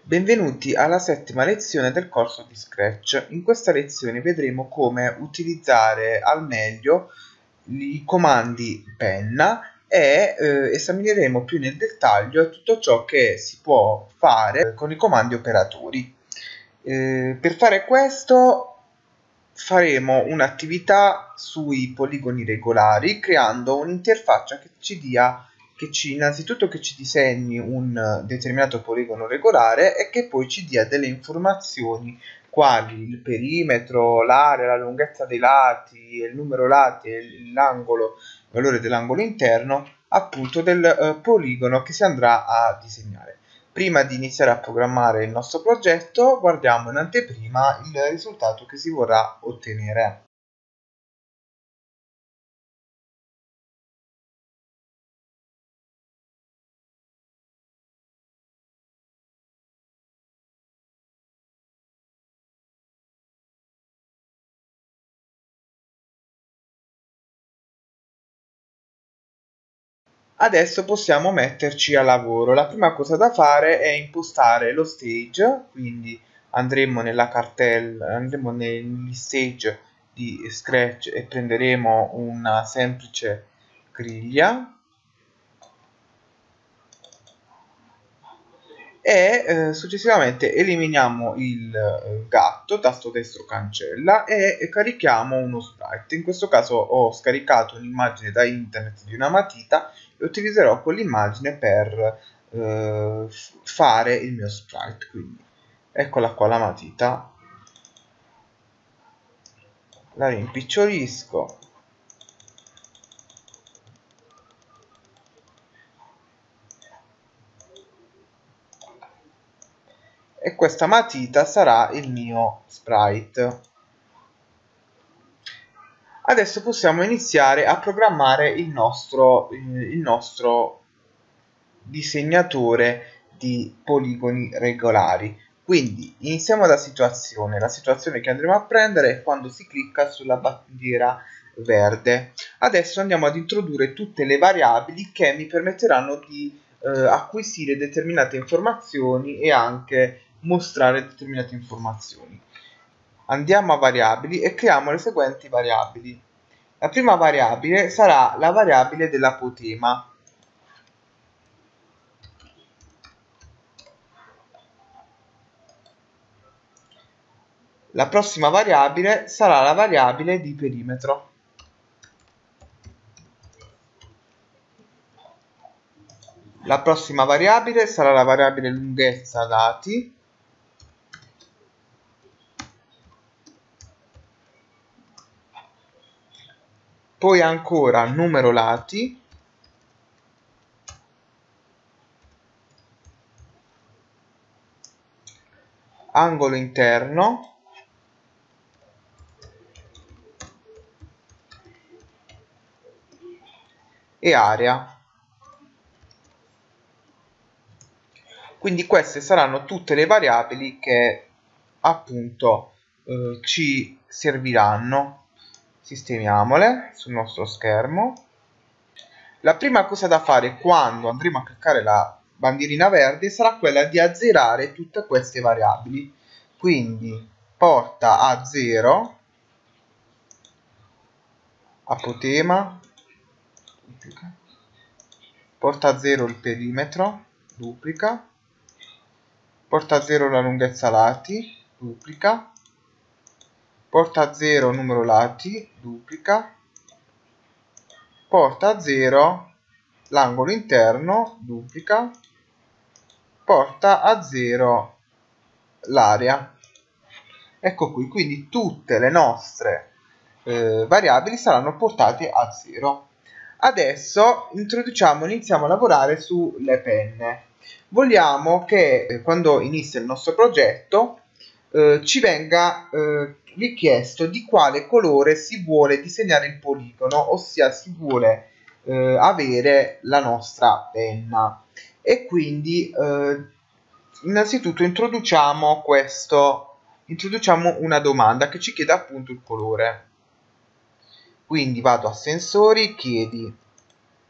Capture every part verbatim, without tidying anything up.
Benvenuti alla settima lezione del corso di Scratch. In questa lezione vedremo come utilizzare al meglio i comandi penna e eh, esamineremo più nel dettaglio tutto ciò che si può fare con i comandi operatori. Eh, per fare questo faremo un'attività sui poligoni regolari creando un'interfaccia che ci dia che ci innanzitutto che ci disegni un determinato poligono regolare e che poi ci dia delle informazioni quali il perimetro, l'area, la lunghezza dei lati, il numero lati e l'angolo, il valore dell'angolo interno appunto del eh, poligono che si andrà a disegnare. Prima di iniziare a programmare il nostro progetto guardiamo in anteprima il risultato che si vorrà ottenere. Adesso possiamo metterci a lavoro. La prima cosa da fare è impostare lo stage, quindi andremo nella cartella, andremo negli stage di Scratch e prenderemo una semplice griglia e eh, successivamente eliminiamo il eh, gatto, tasto destro cancella e, e carichiamo uno sprite. In questo caso ho scaricato un'immagine da internet di una matita e utilizzerò quell'immagine per eh, fare il mio sprite. Quindi eccola qua la matita, la rimpicciolisco. E questa matita sarà il mio sprite. Adesso possiamo iniziare a programmare il nostro, il nostro disegnatore di poligoni regolari. Quindi iniziamo da situazione. La situazione che andremo a prendere è quando si clicca sulla bandiera verde. Adesso andiamo ad introdurre tutte le variabili che mi permetteranno di eh, acquisire determinate informazioni e anche mostrare determinate informazioni. Andiamo a variabili e creiamo le seguenti variabili. La prima variabile sarà la variabile dell'apotema. La prossima variabile sarà la variabile di perimetro. La prossima variabile sarà la variabile lunghezza lati. Poi ancora numero lati. Angolo interno. E area. Quindi queste saranno tutte le variabili che appunto eh, ci serviranno. Sistemiamole sul nostro schermo. La prima cosa da fare quando andremo a cliccare la bandierina verde sarà quella di azzerare tutte queste variabili. Quindi porta a zero apotema, duplica, porta a zero il perimetro, duplica, porta a zero la lunghezza lati, duplica, porta a zero numero lati, duplica, porta a zero l'angolo interno, duplica, porta a zero l'area. Ecco qui, quindi tutte le nostre eh, variabili saranno portate a zero. Adesso introduciamo, iniziamo a lavorare sulle penne. Vogliamo che eh, quando inizia il nostro progetto eh, ci venga eh, richiesto di quale colore si vuole disegnare il poligono, ossia si vuole eh, avere la nostra penna. E quindi eh, innanzitutto introduciamo questo introduciamo una domanda che ci chiede appunto il colore. Quindi vado a sensori, chiedi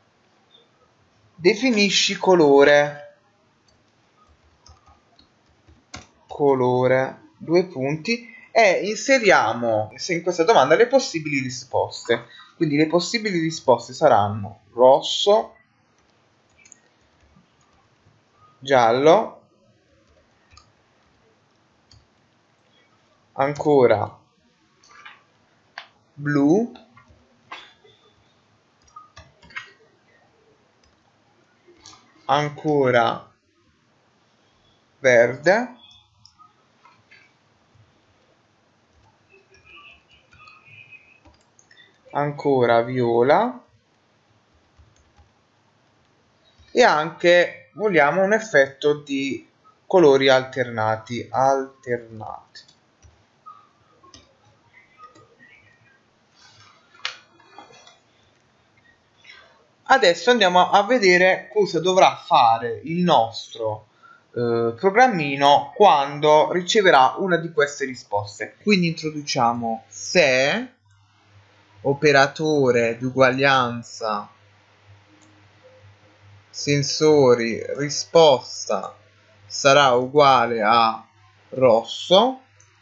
definisci colore colore, due punti, e inseriamo in questa domanda le possibili risposte. Quindi le possibili risposte saranno rosso, giallo, ancora blu, ancora verde, ancora viola, e anche vogliamo un effetto di colori alternati alternati. Adesso andiamo a vedere cosa dovrà fare il nostro eh, programmino quando riceverà una di queste risposte. Quindi introduciamo se operatore di uguaglianza sensori risposta sarà uguale a rosso.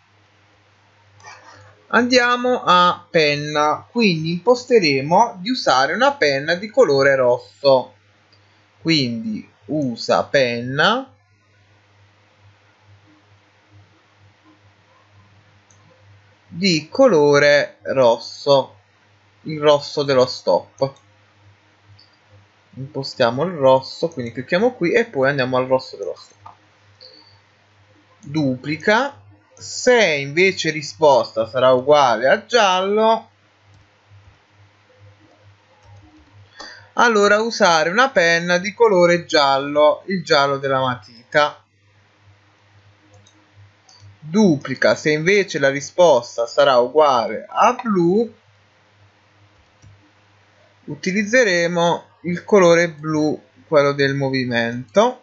Andiamo a penna, quindi imposteremo di usare una penna di colore rosso. Quindi usa penna di colore rosso, il rosso dello stop. Impostiamo il rosso, quindi clicchiamo qui e poi andiamo al rosso dello stop. Duplica. Se invece risposta sarà uguale a giallo, allora usare una penna di colore giallo, il giallo della matita. Duplica. Se invece la risposta sarà uguale a blu, utilizzeremo il colore blu, quello del movimento.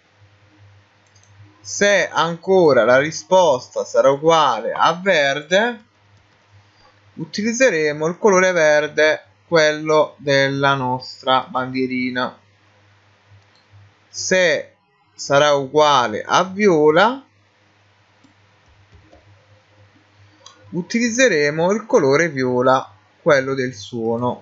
Se ancora la risposta sarà uguale a verde, utilizzeremo il colore verde, quello della nostra bandierina. Se sarà uguale a viola, utilizzeremo il colore viola, quello del suono.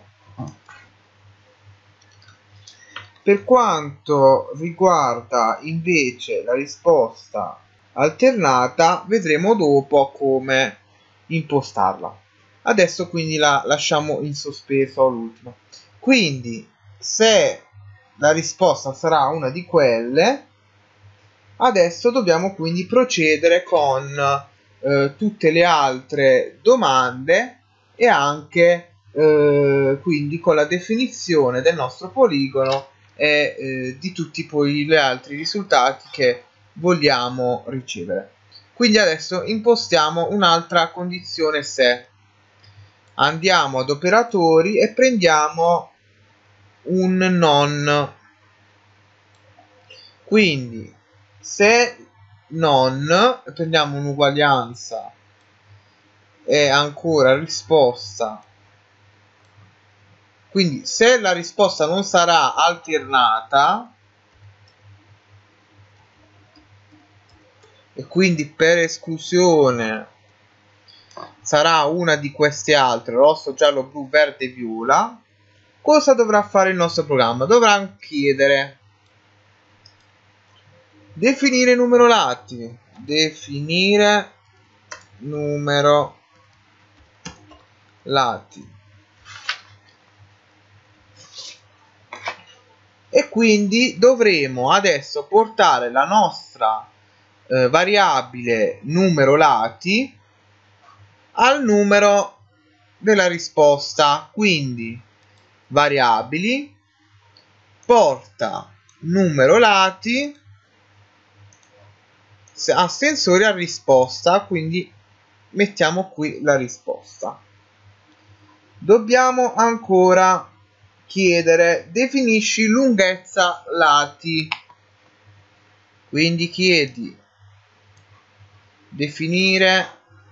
Per quanto riguarda invece la risposta alternata, vedremo dopo come impostarla. Adesso quindi la lasciamo in sospeso all'ultimo. Quindi se la risposta sarà una di quelle, adesso dobbiamo quindi procedere con eh, tutte le altre domande e anche eh, quindi con la definizione del nostro poligono e eh, di tutti poi gli altri risultati che vogliamo ricevere. Quindi adesso impostiamo un'altra condizione se. Andiamo ad operatori e prendiamo un non. Quindi se non, prendiamo un'uguaglianza e ancora risposta. Quindi se la risposta non sarà alternata e quindi per esclusione sarà una di queste altre, rosso, giallo, blu, verde, viola, cosa dovrà fare il nostro programma? Dovrà chiedere definire numero lati, definire numero lati. E quindi dovremo adesso portare la nostra eh, variabile numero lati al numero della risposta. Quindi variabili porta numero lati a sensori a risposta, quindi mettiamo qui la risposta. Dobbiamo ancora chiedere definisci lunghezza lati, quindi chiedi definire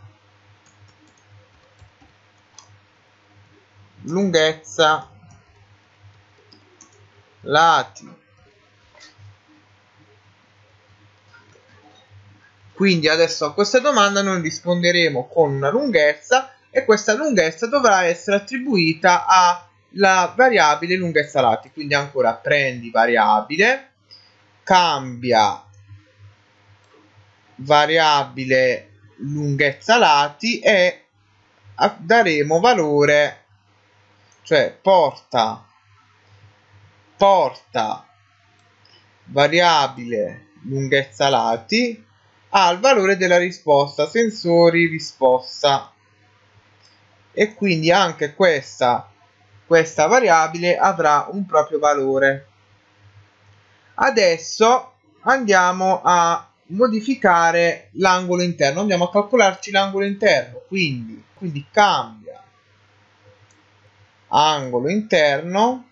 lunghezza lati. Quindi adesso a questa domanda noi risponderemo con una lunghezza e questa lunghezza dovrà essere attribuita alla variabile lunghezza lati. Quindi ancora prendi variabile, cambia variabile lunghezza lati e daremo valore, cioè porta porta variabile lunghezza lati al valore della risposta, sensori risposta, e quindi anche questa questa variabile avrà un proprio valore. Adesso andiamo a modificare l'angolo interno, andiamo a calcolarci l'angolo interno, quindi, quindi cambia angolo interno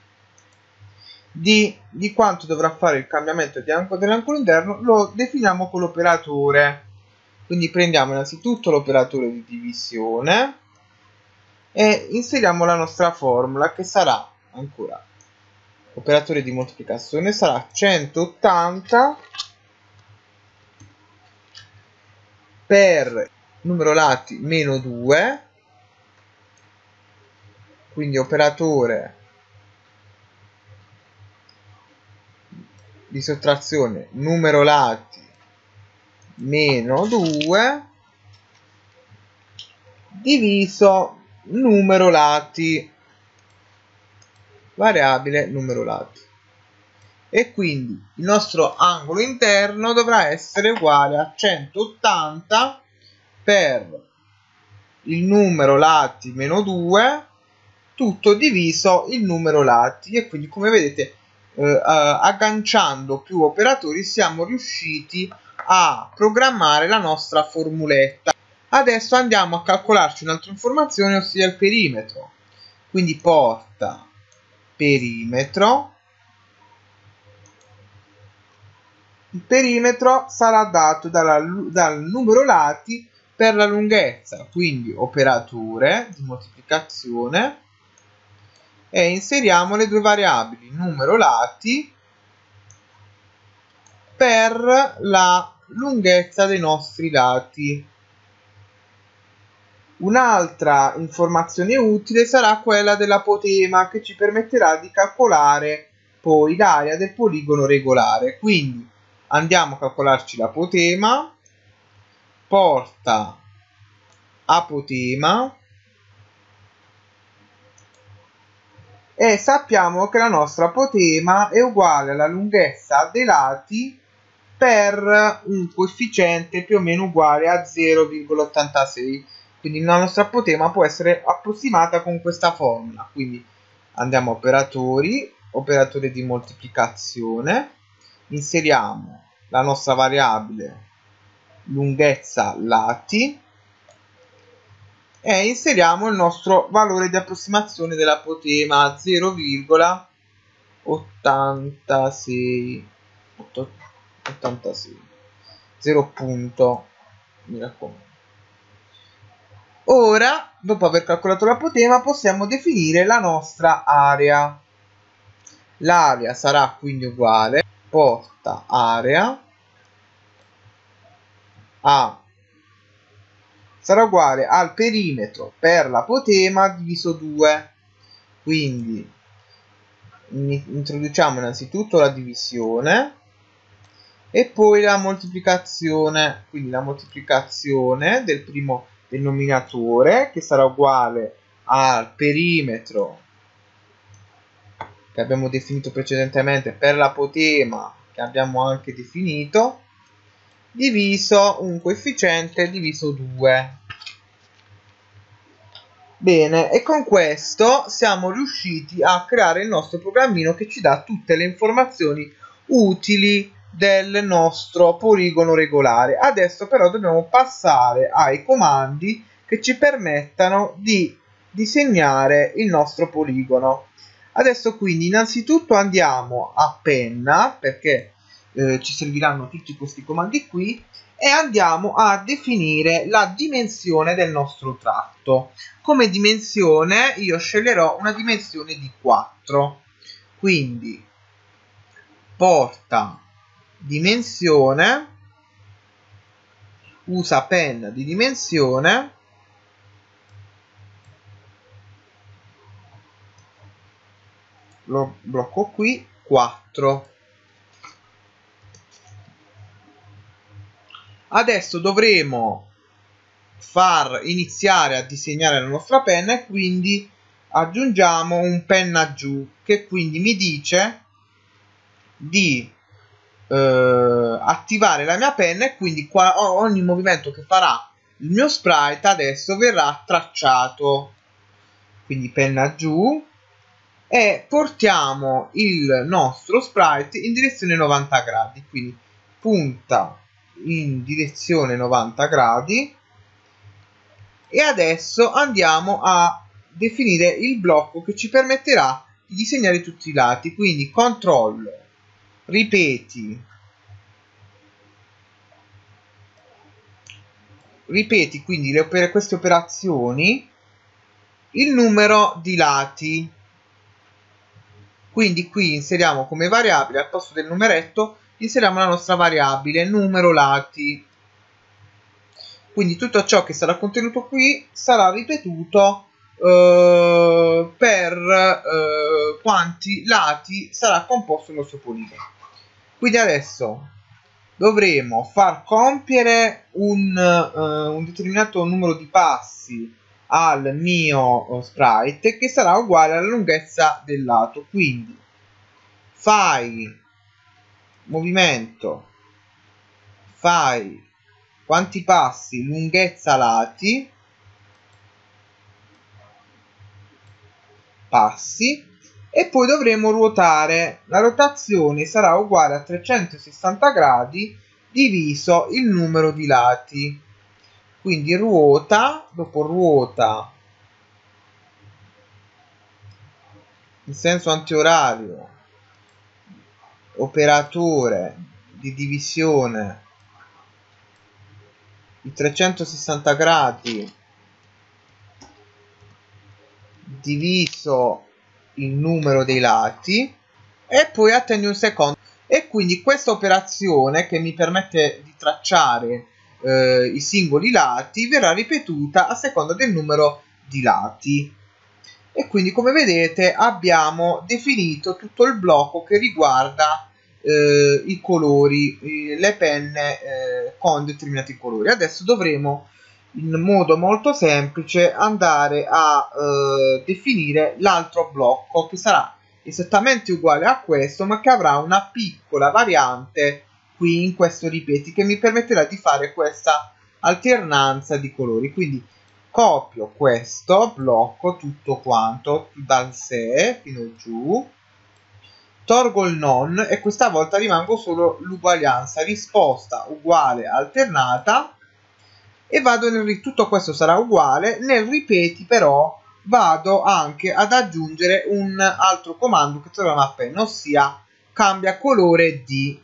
di, di quanto dovrà fare il cambiamento di angolo dell'angolo interno, lo definiamo con l'operatore. Quindi prendiamo innanzitutto l'operatore di divisione e inseriamo la nostra formula, che sarà ancora operatore di moltiplicazione, sarà centottanta per numero lati meno due, quindi operatore di sottrazione numero lati meno due diviso numero lati variabile numero lati, e quindi il nostro angolo interno dovrà essere uguale a centottanta per il numero lati meno due tutto diviso il numero lati, e quindi come vedete eh, eh, agganciando più operatori siamo riusciti a programmare la nostra formuletta. Adesso andiamo a calcolarci un'altra informazione, ossia il perimetro. Quindi porta perimetro, il perimetro sarà dato dalla, dal numero lati per la lunghezza, quindi operatore di moltiplicazione, e inseriamo le due variabili numero lati per la lunghezza dei nostri lati. Un'altra informazione utile sarà quella dell'apotema, che ci permetterà di calcolare poi l'area del poligono regolare. Quindi andiamo a calcolarci l'apotema, porta apotema, e sappiamo che la nostra apotema è uguale alla lunghezza dei lati per un coefficiente più o meno uguale a zero virgola ottantasei. Quindi la nostra apotema può essere approssimata con questa formula. Quindi andiamo a operatori, operatore di moltiplicazione, inseriamo la nostra variabile lunghezza lati e inseriamo il nostro valore di approssimazione dell'apotema zero virgola ottantasei, zero punto, mi raccomando. Ora, dopo aver calcolato l'apotema, possiamo definire la nostra area. L'area sarà quindi uguale porta area a sarà uguale al perimetro per l'apotema diviso due. Quindi introduciamo innanzitutto la divisione e poi la moltiplicazione, quindi la moltiplicazione del primo denominatore, che sarà uguale al perimetro che abbiamo definito precedentemente per l'apotema, che abbiamo anche definito, diviso un coefficiente diviso due. Bene, e con questo siamo riusciti a creare il nostro programmino che ci dà tutte le informazioni utili del nostro poligono regolare. Adesso però dobbiamo passare ai comandi che ci permettano di disegnare il nostro poligono. Adesso quindi innanzitutto andiamo a penna, perché eh, ci serviranno tutti questi comandi qui, e andiamo a definire la dimensione del nostro tratto. Come dimensione io sceglierò una dimensione di quattro, quindi porta dimensione usa penna di dimensione lo blocco qui quattro. Adesso dovremo far iniziare a disegnare la nostra penna e quindi aggiungiamo un penna giù, che quindi mi dice di eh, attivare la mia penna, e quindi qua, ogni movimento che farà il mio sprite adesso verrà tracciato. Quindi penna giù e portiamo il nostro sprite in direzione novanta gradi, quindi punta in direzione novanta gradi. E adesso andiamo a definire il blocco che ci permetterà di disegnare tutti i lati, quindi controllo, ripeti, ripeti quindi le opere, queste operazioni, il numero di lati. Quindi qui inseriamo come variabile, al posto del numeretto, inseriamo la nostra variabile numero lati. Quindi tutto ciò che sarà contenuto qui sarà ripetuto eh, per eh, quanti lati sarà composto il nostro poligono. Quindi adesso dovremo far compiere un, uh, un determinato numero di passi al mio uh, sprite, che sarà uguale alla lunghezza del lato. Quindi fai movimento, fai quanti passi, lunghezza lati, passi, e poi dovremo ruotare. La rotazione sarà uguale a trecentosessanta gradi diviso il numero di lati. Quindi ruota, dopo ruota in senso antiorario, operatore di divisione di trecentosessanta gradi diviso il numero dei lati, e poi attendi un secondo. E quindi questa operazione, che mi permette di tracciare eh, i singoli lati, verrà ripetuta a seconda del numero di lati. E quindi, come vedete, abbiamo definito tutto il blocco che riguarda eh, i colori, eh, le penne eh, con determinati colori. Adesso dovremo in modo molto semplice andare a eh, definire l'altro blocco, che sarà esattamente uguale a questo, ma che avrà una piccola variante qui in questo ripeti, che mi permetterà di fare questa alternanza di colori. Quindi copio questo blocco tutto quanto dal se fino giù, tolgo il non e questa volta rimango solo l'uguaglianza, risposta uguale alternata, e vado nel, tutto questo sarà uguale. Nel ripeti però vado anche ad aggiungere un altro comando che troviamo appena, ossia cambia colore di,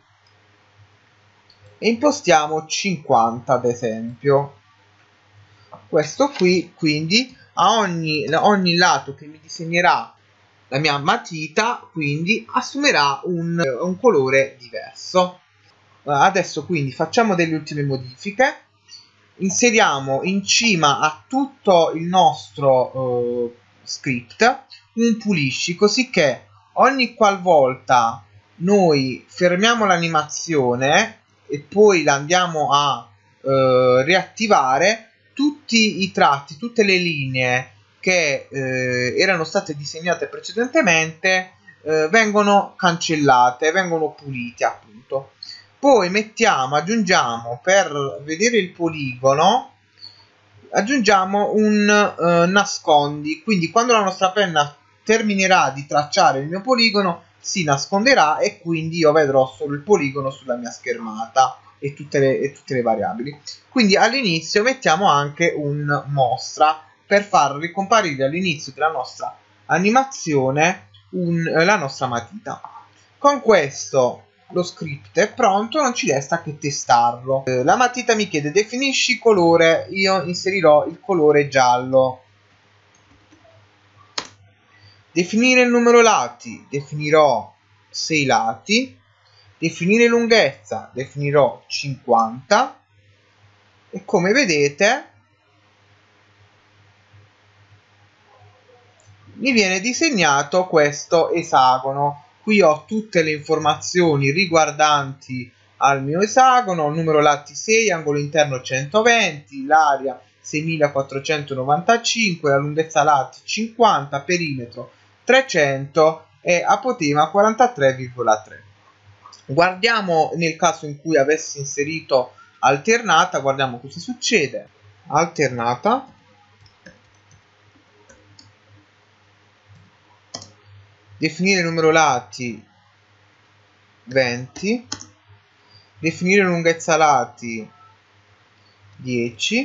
e impostiamo cinquanta ad esempio. Questo qui, quindi a ogni, ogni lato che mi disegnerà la mia matita, quindi assumerà un, un colore diverso. Adesso quindi facciamo delle ultime modifiche. Inseriamo in cima a tutto il nostro uh, script un pulisci, così che ogni qualvolta noi fermiamo l'animazione e poi la andiamo a uh, riattivare, tutti i tratti, tutte le linee che eh, erano state disegnate precedentemente eh, vengono cancellate, vengono pulite appunto. Poi mettiamo, aggiungiamo, per vedere il poligono, aggiungiamo un eh, nascondi, quindi quando la nostra penna terminerà di tracciare il mio poligono si nasconderà e quindi io vedrò solo il poligono sulla mia schermata e tutte le, e tutte le variabili. Quindi all'inizio mettiamo anche un mostra per far ricomparire all'inizio della nostra animazione un, la nostra matita. Con questo lo script è pronto, non ci resta che testarlo. Eh, la matita mi chiede definisci colore, io inserirò il colore giallo. Definire il numero lati, definirò sei lati. Definire lunghezza, definirò cinquanta. e come vedete mi viene disegnato questo esagono. Qui ho tutte le informazioni riguardanti al mio esagono: numero lati sei, angolo interno centoventi, l'area seimilaquattrocentonovantacinque, la lunghezza lati cinquanta, perimetro trecento e apotema quarantatré virgola tre. Guardiamo nel caso in cui avessi inserito alternata, guardiamo cosa succede. Alternata, definire numero lati venti, definire lunghezza lati dieci,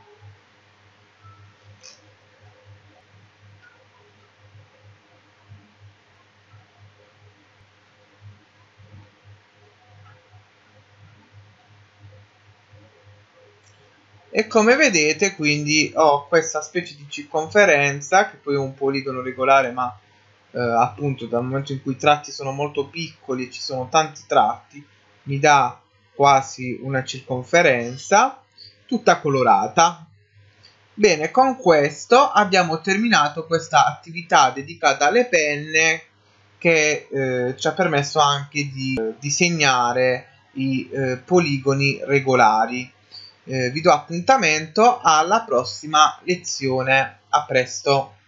e come vedete quindi ho questa specie di circonferenza, che poi è un poligono regolare, ma eh, appunto dal momento in cui i tratti sono molto piccoli e ci sono tanti tratti, mi dà quasi una circonferenza tutta colorata. Bene, con questo abbiamo terminato questa attività dedicata alle penne, che eh, ci ha permesso anche di eh, disegnare i eh, poligoni regolari. Eh, vi do appuntamento alla prossima lezione. A presto!